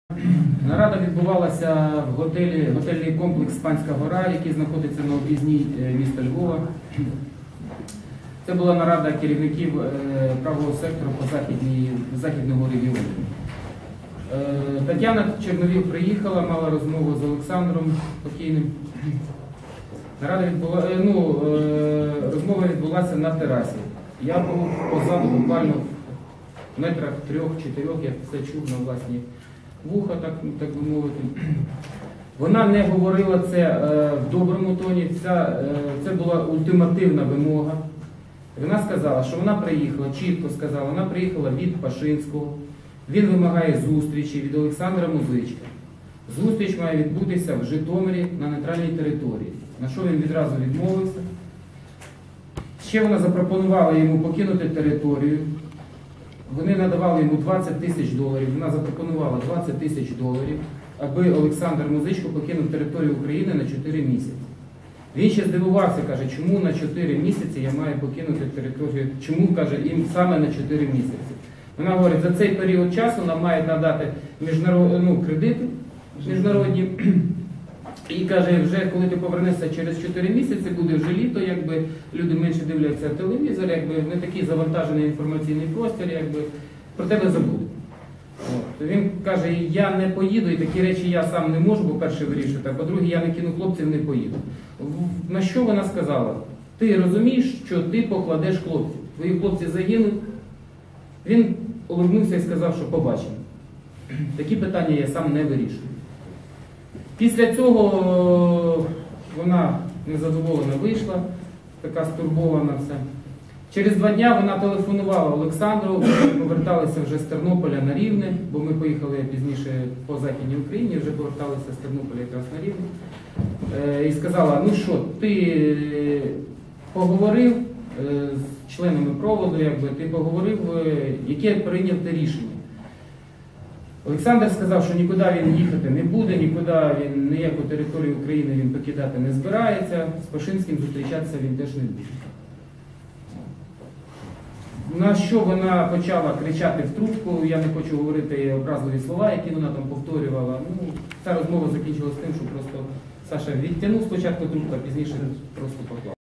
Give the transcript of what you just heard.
Нарада відбувалася в готельний комплекс «Панська гора», який знаходиться на об'їзній міста Львова. Це була нарада керівників правого сектору по західного регіону. Тетяна Черновіл приїхала, мала розмову з Олександром покійним. Розмова відбулася на терасі. Я був позаду буквально в метрах 3-4, я все чув на власні вуха, так би мовити. Вона не говорила це в доброму тоні, це була ультимативна вимога. Вона сказала, що вона приїхала, чітко сказала, вона приїхала від Пашинського, він вимагає зустрічі від Олександра Музичка. Зустріч має відбутися в Житомирі на нейтральній території, на що він відразу відмовився. Ще вона запропонувала йому покинути територію. Вони надавали йому $20 000, вона запропонувала $20 000, аби Олександр Музичко покинув територію України на 4 місяці. Він ще здивувався, каже, чому на 4 місяці я маю покинути територію, чому, каже, їм саме на 4 місяці. Вона говорить, за цей період часу нам мають надати кредити міжнародні. І каже, вже коли ти повернешся через 4 місяці, буде вже літо, якби люди менше дивляться телевізор, якби не такий завантажений інформаційний простір, якби про тебе забудуть. Він каже, я не поїду, і такі речі я сам не можу, по-перше, вирішити, а по-друге, я не кину хлопців, не поїду. На що вона сказала? Ти розумієш, що ти покладеш хлопців, твої хлопці загинуть. Він улыбнувся і сказав, що побачимо. Такі питання я сам не вирішую. Після цього вона незадоволена вийшла, така стурбована все. Через 2 дні вона телефонувала Олександру, ми поверталися вже з Тернополя на Рівне, бо ми поїхали пізніше по Західній Україні, вже поверталися з Тернополя якраз на Рівне. І сказала, ну що, ти поговорив з членами проводу, якби, ти поговорив, яке прийняв ти рішення. Олександр сказав, що нікуди він їхати не буде, ніяку територію України він покидати не збирається, з Пашинським зустрічатися він теж не буде. На що вона почала кричати в трубку, я не хочу говорити образливі слова, які вона там повторювала. Ця розмова закінчилася тим, що просто Саша відтягнув спочатку трубку, а пізніше просто поклав.